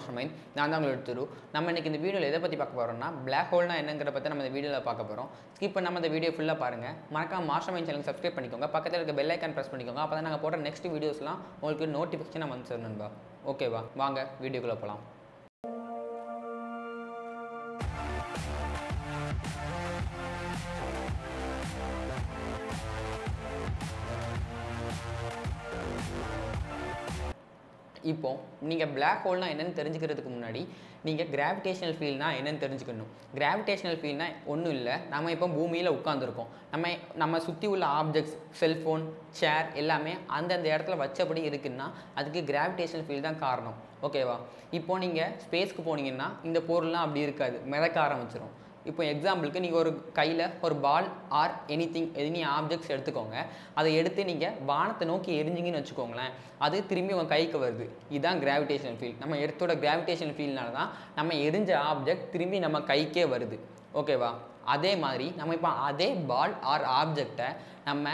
மாஸ்டர்மைண்ட். நான் தான் உங்களை எடுத்துரு. நம்ம இன்னைக்கு இந்த வீடியோவில் எதை பற்றி பார்க்க போகிறோம்னா பிளாக் ஹோல்னா என்னங்கிறத பற்றி நம்ம இந்த வீடியோவில் பார்க்க போகிறோம். ஸ்கிப் பண்ணாமல் இந்த வீடியோ ஃபுல்லாக பாருங்கள். மறக்காம மாஸ்டர்மைண்ட் சேனல் சப்ஸ்கிரைப் பண்ணிக்கோங்க. பக்கத்தில் இருக்க பெல் ஐக்கான் ப்ரெஸ் பண்ணிக்கோங்க. அப்போ தான் நாங்கள் போடுற நெக்ஸ்ட் வீடியோஸ்லாம் உங்களுக்கு நோட்டிஃபிகேஷன் வந்து சொல்லணும்பா. ஓகேவா, வாங்க வீடியோக்குள்ளே போகலாம். இப்போ நீங்கள் பிளாக் ஹோல்னா என்னென்னு தெரிஞ்சுக்கிறதுக்கு முன்னாடி நீங்கள் கிராவிடேஷனல் ஃபீல்ட்னா என்னென்னு தெரிஞ்சுக்கணும். கிராவிடேஷனல் ஃபீல்ட்னா ஒன்றும் இல்லை, நம்ம இப்போ பூமியில் உட்காந்துருக்கோம். நம்ம சுற்றி உள்ள ஆப்ஜெக்ட்ஸ், செல்ஃபோன், சேர் எல்லாமே அந்தந்த இடத்துல வச்சபடி இருக்குன்னா அதுக்கு கிராவிடேஷனல் ஃபீல்டு தான் காரணம். ஓகேவா, இப்போ நீங்கள் ஸ்பேஸ்க்கு போனீங்கன்னா இந்த பொருள்லாம் அப்படி இருக்காது, மிதக்க ஆரம்பிச்சிடும். இப்போ எக்ஸாம்பிளுக்கு நீங்கள் ஒரு கையில் ஒரு பால் ஆர் எனி ஆப்ஜெக்ட்ஸ் எடுத்துக்கோங்க. அதை எடுத்து நீங்கள் வானத்தை நோக்கி எரிஞ்சிங்கன்னு வச்சுக்கோங்களேன், அது திரும்பி உங்கள் கைக்கு வருது. இதுதான் கிராவிடேஷனல் ஃபீல்ட். நம்ம எர்த்தோட கிராவிடேஷனல் ஃபீல்ட்னால தான் நம்ம எரிஞ்ச ஆப்ஜெக்ட் திரும்பி நம்ம கைக்கே வருது. ஓகேவா, அதே மாதிரி நம்ம இப்போ அதே பால் ஆர் ஆப்ஜெக்டை நம்ம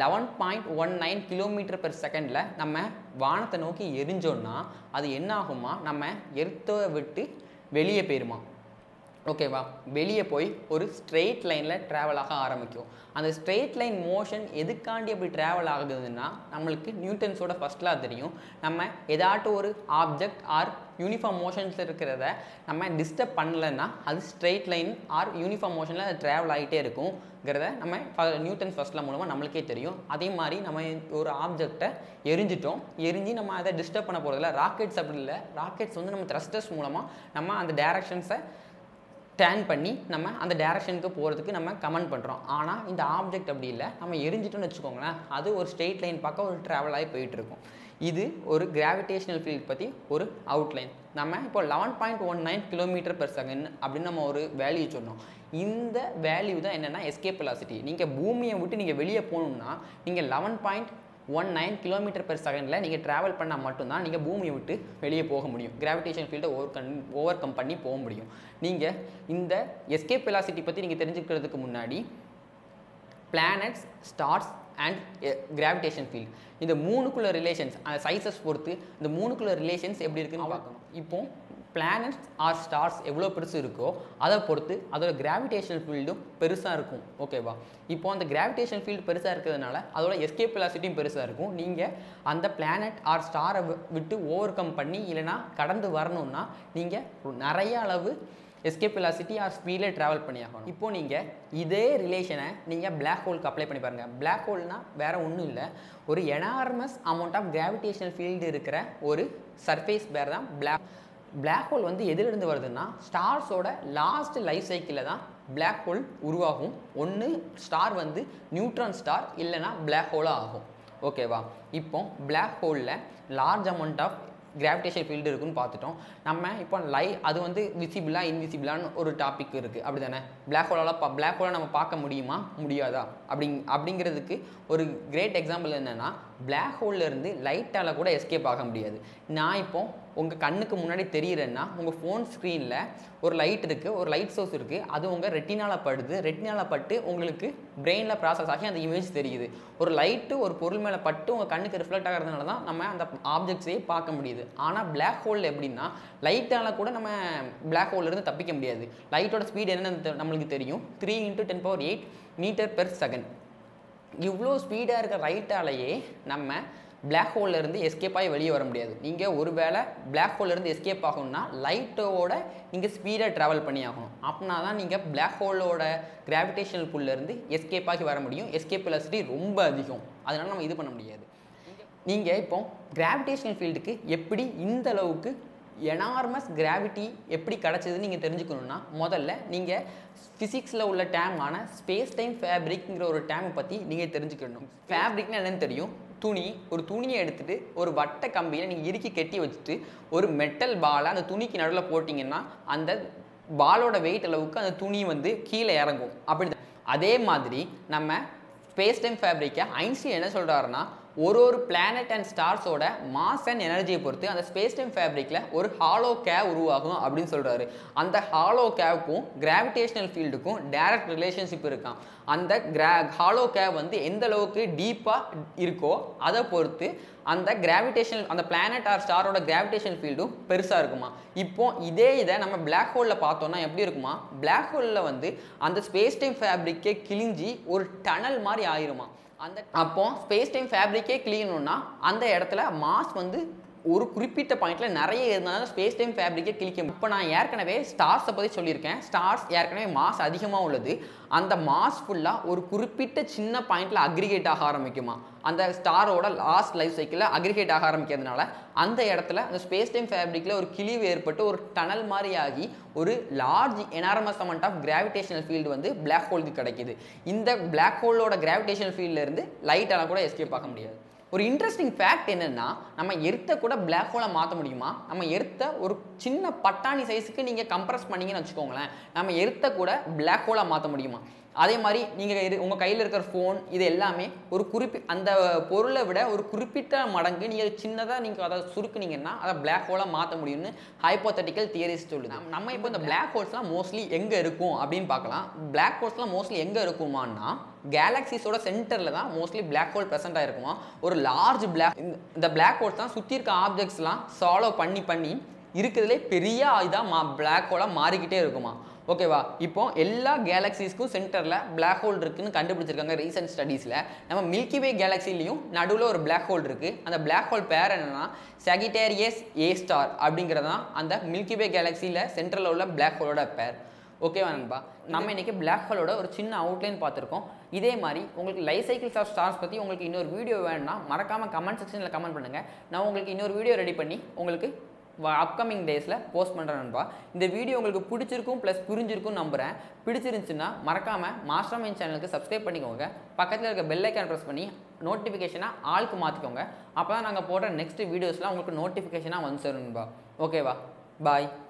11.19 km/s நம்ம வானத்தை நோக்கி எரிஞ்சோன்னா அது என்ன ஆகுமா, நம்ம எர்த்தை விட்டு வெளியே போயிருமா. ஓகேவா, வெளியே போய் ஒரு ஸ்ட்ரெயிட் லைனில் ட்ராவல் ஆக ஆரம்பிக்கும். அந்த ஸ்ட்ரெயிட் லைன் மோஷன் எதுக்காண்டி அப்படி ட்ராவல் ஆகுதுன்னா நம்மளுக்கு நியூட்டன்ஸோட ஃபர்ஸ்ட் லா தெரியும். நம்ம ஏதாட்டும் ஒரு ஆப்ஜெக்ட் ஆர் யூனிஃபார்ம் மோஷன்ஸ் இருக்கிறத நம்ம டிஸ்டர்ப் பண்ணலைன்னா அது ஸ்ட்ரெயிட் லைன் ஆர் யூனிஃபார்ம் மோஷனில் அது ட்ராவல் ஆகிட்டே இருக்குங்கிறத நம்ம நியூட்டன்ஸ் ஃபர்ஸ்ட் லா மூலமாக நம்மளுக்கே தெரியும். அதே மாதிரி நம்ம ஒரு ஆப்ஜெக்டை எரிஞ்சு நம்ம அதை டிஸ்டர்ப் பண்ண போகிறதில்ல. ராக்கெட்ஸ் அப்படி இல்லை, ராக்கெட்ஸ் வந்து நம்ம த்ரஸ்டர்ஸ் மூலமாக நம்ம அந்த டைரக்ஷன்ஸை டேர்ன் பண்ணி நம்ம அந்த டைரக்ஷனுக்கு போகிறதுக்கு நம்ம கமெண்ட் பண்ணுறோம். ஆனால் இந்த ஆப்ஜெக்ட் அப்படி இல்லை, நம்ம எரிஞ்சிட்டோன்னு வச்சுக்கோங்களேன், அது ஒரு ஸ்ட்ரெயிட் லைன் பக்கம் ஒரு ட்ராவல் ஆகி போயிட்டுருக்கும். இது ஒரு கிராவிடேஷனல் ஃபீல்ட் பற்றி ஒரு அவுட்லைன். நம்ம இப்போ 11.19 km/s அப்படின்னு நம்ம ஒரு வேல்யூ சொன்னோம். இந்த வேல்யூ தான் என்னென்னா எஸ்கேப் வெலாசிட்டி. நீங்கள் பூமியை விட்டு நீங்கள் வெளியே போகணுன்னா நீங்கள் 11.19 km/s நீங்கள் ட்ராவல் பண்ணால் மட்டும்தான் நீங்கள் பூமியை விட்டு வெளியே போக முடியும். கிராவிடேஷன் ஃபீல்டை ஓவர் கம் பண்ணி போக முடியும். நீங்கள் இந்த எஸ்கேப் வெலாசிட்டி பற்றி நீங்கள் தெரிஞ்சுக்கிறதுக்கு முன்னாடி planets, stars and gravitation field இந்த மூணுக்குள்ள ரிலேஷன்ஸ், அந்த சைஸஸ் பொறுத்து இந்த மூணுக்குள்ள ரிலேஷன்ஸ் எப்படி இருக்குன்னு பார்க்கணும். இப்போ பிளானட்ஸ் ஆர் ஸ்டார்ஸ் எவ்வளோ பெருசு இருக்கோ அதை பொறுத்து அதோட கிராவிடேஷனல் ஃபீல்டும் பெருசாக இருக்கும். ஓகேவா, இப்போ அந்த கிராவிடேஷன் ஃபீல்டு பெருசாக இருக்கிறதுனால அதோட எஸ்கேப் வெலாசிட்டியும் பெருசாக இருக்கும். நீங்கள் அந்த பிளானட் ஆர் ஸ்டாரை விட்டு ஓவர் கம் பண்ணி இல்லைனா கடந்து வரணும்னா நீங்கள் நிறைய அளவு எஸ்கேப் வெலாசிட்டி ஆர் ஸ்பீடில் ட்ராவல் பண்ணி ஆகணும். இப்போது நீங்கள் இதே ரிலேஷனை நீங்கள் பிளாக் ஹோலுக்கு அப்ளை பண்ணி பாருங்கள். பிளாக் ஹோல்னால் வேறு ஒன்றும் இல்லை, ஒரு enormous amount of gravitational field இருக்கிற ஒரு சர்ஃபேஸ் பேர் தான் பிளாக் ஹோல். வந்து எதிலிருந்து வருதுன்னா ஸ்டார்ஸோட லாஸ்ட் லைஃப் சைக்கிளில் தான் பிளாக் ஹோல் உருவாகும். ஒன்று ஸ்டார் வந்து நியூட்ரான் ஸ்டார் இல்லைனா பிளாக் ஹோலாக ஆகும். ஓகேவா, இப்போ பிளாக் ஹோலில் large amount of gravitation field இருக்குன்னு பார்த்துட்டோம். நம்ம இப்போ அது வந்து விசிபிளாக இன்விசிபிளான்னு ஒரு டாபிக் இருக்குது, அப்படி தானே. பிளாக் ஹோலை நம்ம பார்க்க முடியுமா முடியாதா அப்படிங்கிறதுக்கு ஒரு கிரேட் எக்ஸாம்பிள் என்னென்னா, பிளாக் ஹோல்லேருந்து லைட்டால் கூட எஸ்கேப் ஆக முடியாது. நான் இப்போ உங்கள் கண்ணுக்கு முன்னாடி தெரியுறேன்னா உங்கள் ஃபோன் ஸ்க்ரீனில் ஒரு லைட் இருக்குது, ஒரு லைட் சோர்ஸ் இருக்குது, அது உங்கள் ரெட்டினால பட்டு உங்களுக்கு பிரெயினில் ப்ராசஸ் ஆகி அந்த இமேஜ் தெரியுது. ஒரு லைட்டு ஒரு பொருள் மேலே பட்டு உங்கள் கண்ணுக்கு ரிஃப்ளெக்ட் ஆகிறதுனால தான் நம்ம அந்த ஆப்ஜெக்ட்ஸையே பார்க்க முடியுது. ஆனால் பிளாக் ஹோலில் எப்படின்னா லைட்டால் கூட நம்ம பிளாக் ஹோல்லேருந்து தப்பிக்க முடியாது. லைட்டோட ஸ்பீட் என்னென்னு நம்மளுக்கு தெரியும், 3 × 10⁸ m/s. இவ்வளோ ஸ்பீடாக இருக்க லைட்டாலேயே நம்ம பிளாக் ஹோல்லேருந்து எஸ்கேப் ஆகி வெளியே வர முடியாது. நீங்கள் ஒரு வேளை பிளாக் ஹோல்லேருந்து எஸ்கேப் ஆகணும்னா லைட்டோட நீங்கள் ஸ்பீடாக ட்ராவல் பண்ணி ஆகணும். அப்படின்னா தான் நீங்கள் பிளாக் ஹோலோட கிராவிடேஷனல் புல்லேருந்து எஸ்கேப் ஆகி வர முடியும். எஸ்கேப் வெலாசிட்டி ரொம்ப அதிகம், அதனால் நம்ம இது பண்ண முடியாது. நீங்கள் இப்போ கிராவிடேஷனல் ஃபீல்டுக்கு எப்படி இந்த அளவுக்கு எனார்மஸ் கிராவிட்டி எப்படி கிடச்சதுன்னு நீங்கள் தெரிஞ்சுக்கணுன்னா முதல்ல நீங்கள் ஃபிசிக்ஸில் உள்ள டேமான ஸ்பேஸ் டைம் ஃபேப்ரிக்ங்கிற ஒரு டேமை பற்றி நீங்கள் தெரிஞ்சுக்கணும். ஃபேப்ரிக்னா என்னென்னு தெரியும், ஒரு துணியை எடுத்துகிட்டு ஒரு வட்ட கம்பியில் நீங்கள் இறுக்கி கட்டி வச்சுட்டு ஒரு மெட்டல் பாலை அந்த துணிக்கு நடுவில் போட்டிங்கன்னா அந்த பாலோட வெயிட் அளவுக்கு அந்த துணி வந்து கீழே இறங்கும். அப்படி அதே மாதிரி நம்ம ஸ்பேஸ் டைம் ஃபேப்ரிக்கை ஐன்ஸ்டீன் என்ன சொல்கிறாருன்னா, ஒரு பிளானட் அண்ட் ஸ்டார்ஸோட மாஸ் அண்ட் எனர்ஜியை பொறுத்து அந்த ஸ்பேஸ் டைம் ஃபேப்ரிக்கில் ஒரு ஹாலோ கேவ் உருவாகும் அப்படின்னு சொல்கிறாரு. அந்த ஹாலோ கேவுக்கும் கிராவிடேஷனல் ஃபீல்டுக்கும் டைரக்ட் ரிலேஷன்ஷிப் இருக்கான். அந்த ஹாலோ கேவ் வந்து எந்த அளவுக்கு டீப்பாக இருக்கோ அதை பொறுத்து அந்த கிராவிடேஷனல் அந்த பிளானட் ஆர் ஸ்டாரோட கிராவிடேஷனல் ஃபீல்டும் பெருசாக இருக்குமா. இப்போ இதே இதை நம்ம பிளாக் ஹோலில் பார்த்தோம்னா எப்படி இருக்குமா, பிளாக் ஹோலில் வந்து அந்த ஸ்பேஸ் டைம் ஃபேப்ரிக்கே கிழிஞ்சி ஒரு டனல் மாதிரி ஆயிருமா. அப்போ ஸ்பேஸ் டைம் ஃபேப்ரிக்கே கிளியணும்னா அந்த இடத்துல மாஸ் வந்து ஒரு குறிப்பிட்ட பாயிண்ட்ல நிறைய இருந்தாலும் ஸ்பேஸ் டைம் ஃபேப்ரிக்கே கிளிக்கும். இப்போ நான் ஏற்கனவே ஸ்டார்ஸை பற்றி சொல்லியிருக்கேன். ஸ்டார்ஸ் ஏற்கனவே மாஸ் அதிகமாக உள்ளது. அந்த மாஸ் ஃபுல்லாக ஒரு குறிப்பிட்ட சின்ன பாயிண்ட்ல அக்ரிகேட் ஆக ஆரம்பிக்குமா. அந்த ஸ்டாரோட லாஸ்ட் லைஃப் சைக்கிளில் அக்ரிகேட் ஆக ஆரம்பிக்கிறதுனால அந்த இடத்துல அந்த ஸ்பேஸ் டைம் ஃபேப்ரிக்கில் ஒரு கிழிவு ஏற்பட்டு ஒரு டனல் மாதிரி ஆகி ஒரு large enormous amount of gravitational field வந்து பிளாக் ஹோலுக்கு கிடைக்குது. இந்த பிளாக் ஹோலோட கிராவிடேஷனல் ஃபீல்ட்லேருந்து லைட்டால் கூட எஸ்கேப் ஆக முடியாது. ஒரு இன்ட்ரெஸ்டிங் ஃபேக்ட் என்னென்னா, நம்ம எர்த்தை கூட பிளாக் ஹோலாக மாற்ற முடியுமா. நம்ம எர்த்தை ஒரு சின்ன பட்டாணி சைஸுக்கு நீங்கள் கம்ப்ரஸ் பண்ணிங்கன்னு வச்சுக்கோங்களேன், நம்ம எர்த்தை கூட பிளாக் ஹோலாக மாற்ற முடியுமா. அதே மாதிரி நீங்கள் உங்கள் கையில் இருக்கிற ஃபோன் இது எல்லாமே ஒரு அந்த பொருளை விட ஒரு குறிப்பிட்ட மடங்கு நீங்கள் சின்னதாக நீங்கள் அதை சுருக்குனீங்கன்னா அதை பிளாக் ஹோலாக மாற்ற முடியும்னு ஹைப்போதெட்டிக்கல் தியரிஸ் சொல்லுது. நம்ம இப்போ இந்த பிளாக் ஹோல்ஸ்லாம் மோஸ்ட்லி எங்கே இருக்கும் அப்படின்னு பார்க்கலாம். பிளாக் ஹோல்ஸ்லாம் மோஸ்ட்லி எங்கே இருக்குமான்னா கேலக்சிஸோட சென்டரில் தான் மோஸ்ட்லி பிளாக் ஹோல் ப்ரெசென்ட் ஆகிருக்குமா. ஒரு லார்ஜ் இந்த பிளாக் ஹோல்ஸ் தான் சுற்றி இருக்க ஆப்ஜெக்ட்ஸ்லாம் சால்வ் பண்ணி இருக்கிறதுலே பெரிய இதாக பிளாக் ஹோலாக மாறிக்கிட்டே இருக்குமா. ஓகேவா. இப்போ எல்லா கேலக்சிஸ்க்கும் சென்டரில் பிளாக் ஹோல் இருக்குன்னு கண்டுபிடிச்சிருக்காங்க ரீசெண்ட் ஸ்டடீஸில். நம்ம மில்கி வே கேலக்சிலையும் நடுவில் ஒரு பிளாக் ஹோல் இருக்குது. அந்த பிளாக் ஹோல் பேர் என்னென்னா சகிட்டேரியஸ் ஏ ஸ்டார் அப்படிங்கிறது தான் அந்த மில்கி வே கேலக்சியில் சென்டரில் உள்ள பிளாக் ஹோலோட பேர். ஓகேவா நண்பா. நம்ம இன்றைக்கி பிளாக் ஹோலோட ஒரு சின்ன அவுட்லைன் பார்த்துருக்கோம். இதே மாதிரி உங்களுக்கு லைஃப் சைக்கிள்ஸ் ஆஃப் ஸ்டார்ஸ் பற்றி உங்களுக்கு இன்னொரு வீடியோ வேணும்னா மறக்காமல் கமெண்ட் செக்ஷனில் கமெண்ட் பண்ணுங்கள். நான் உங்களுக்கு இன்னொரு வீடியோ ரெடி பண்ணி உங்களுக்கு அப்கமிங் டேஸில் போஸ்ட் பண்ணுறேன் நண்பா. இந்த வீடியோ உங்களுக்கு பிடிச்சிருக்கும் ப்ளஸ் புரிஞ்சிருக்கும் நம்புகிறேன். பிடிச்சிருந்துச்சுன்னா மறக்காமல் மாஸ்டர் மைண்ட் சேனலுக்கு சப்ஸ்கிரைப் பண்ணிக்கோங்க. பக்கத்தில் இருக்க பெல் ஐக்கான் ப்ரெஸ் பண்ணி நோட்டிஃபிகேஷனாக ஆளுக்கு மாற்றிக்கோங்க. அப்போ தான் நாங்கள் போடுற நெக்ஸ்ட் வீடியோஸ்லாம் உங்களுக்கு நோட்டிஃபிகேஷனாக வந்து சேரும் நண்பா. ஓகேவா. பாய்.